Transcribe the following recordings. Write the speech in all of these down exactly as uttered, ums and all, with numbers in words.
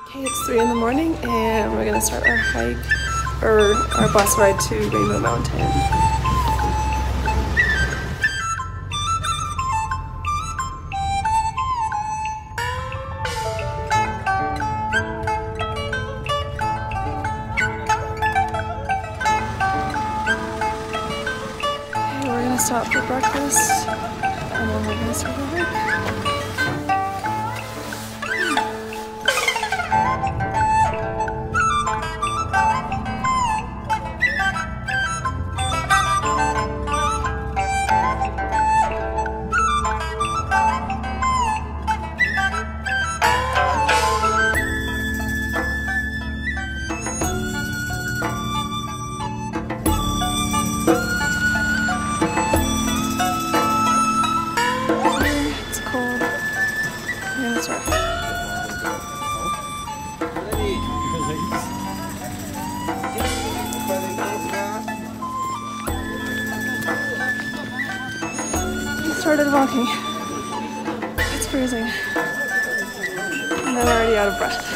Okay, it's three in the morning and we're gonna start our hike, or our bus ride to Rainbow Mountain. Okay, we're gonna stop for breakfast and then we're gonna start our hike. Started walking. It's freezing. And I'm already out of breath.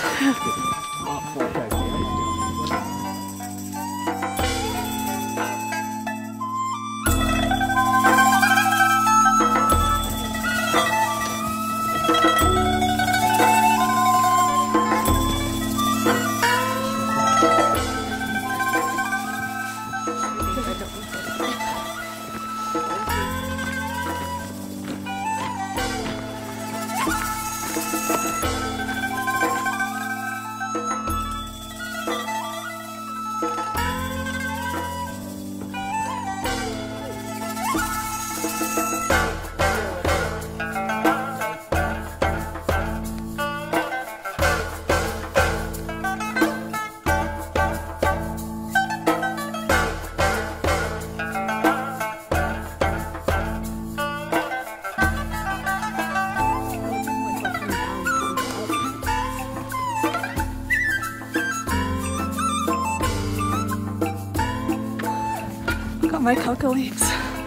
Got my coca leaves.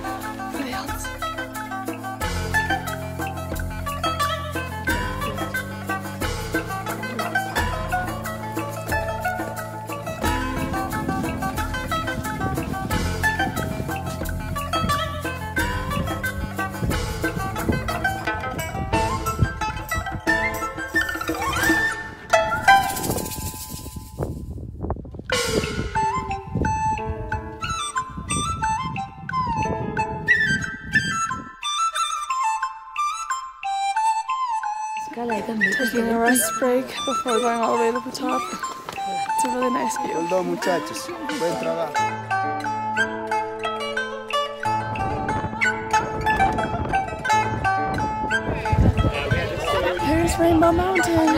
Taking a rest break before going all the way to the top. It's a really nice view. Well done, muchachos. Buen trabajo. There's Rainbow Mountain.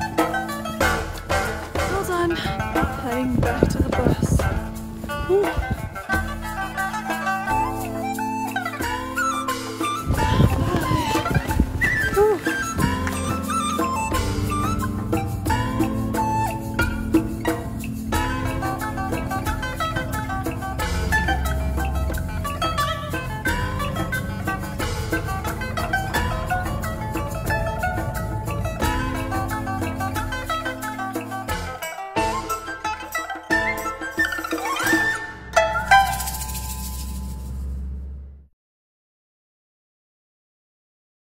Heading back to the bus. Whew.